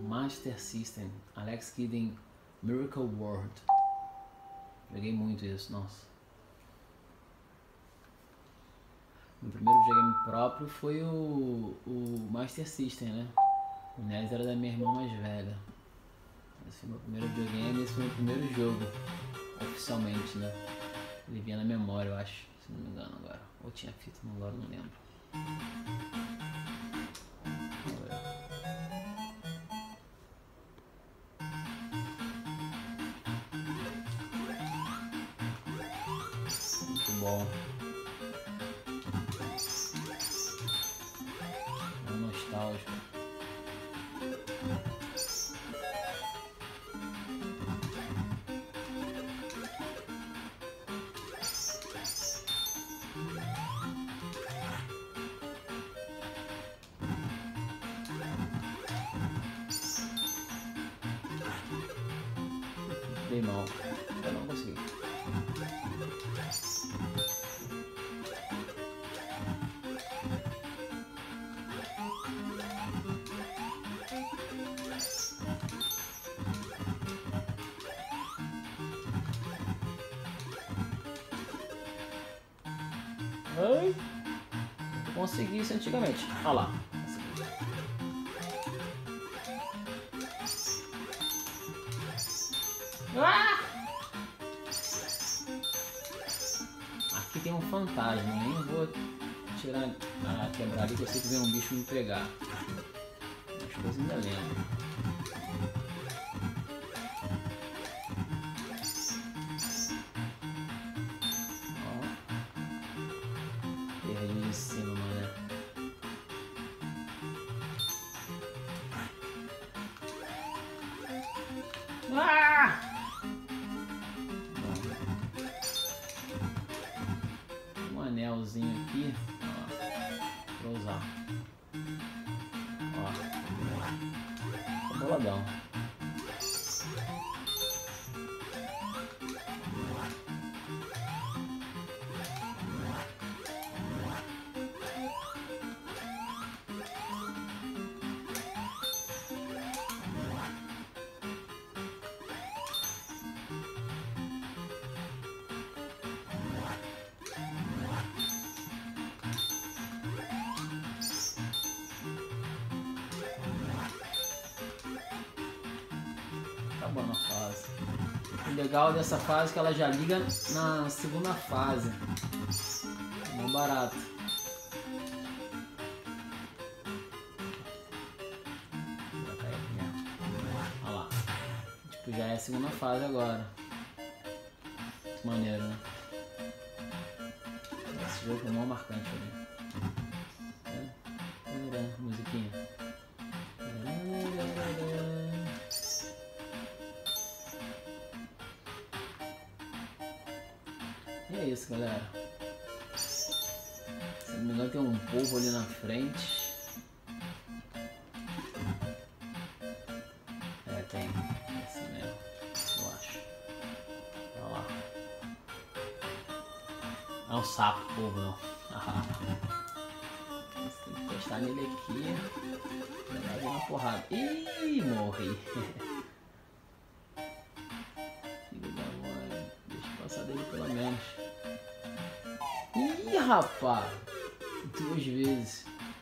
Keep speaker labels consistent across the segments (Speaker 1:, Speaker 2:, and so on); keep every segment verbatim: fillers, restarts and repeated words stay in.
Speaker 1: Master System, Alex Kidd em Miracle World. Joguei muito isso, nossa. Meu primeiro videogame próprio foi o, o Master System, né? O N E S era da minha irmã mais velha. Esse foi meu primeiro videogame, esse foi meu primeiro jogo, oficialmente, né? Ele vinha na memória, eu acho, se não me engano agora. Ou tinha fita, não, agora não lembro. Muito bom. É nostálgico. Dei mal, eu não consegui. Ai, eu consegui isso antigamente. Olha lá. Ah! Aqui tem um fantasma, nem vou tirar, ah, quebrar ali que eu sei que vem um bicho me pegar. As coisas ainda lembro. Perdi em cima, mané. Ah! Um anelzinho aqui, ó, pra usar. Ó, tá boladão. Acabando a fase. O legal dessa fase é que ela já liga na segunda fase. Não barato. Olha lá. Tipo, já é a segunda fase agora. Muito maneiro, né? Esse jogo é mó marcante ali. É? Musiquinha. E é isso, galera. Se não me engano tem um povo ali na frente. É, tem. Esse mesmo, eu acho. Olha lá. É um sapo, povo não. Você tem que encostar nele aqui. Vai dar uma porrada. Ih, morri. Filho da mãe. Deixa eu passar dele pelo menos. Ih, rapaz! Duas vezes.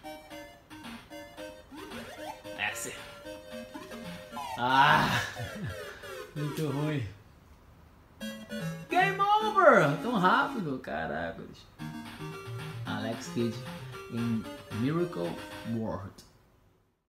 Speaker 1: Desce. Ah! Muito ruim. Game over! Tão rápido, caraca. Alex Kidd em Miracle World.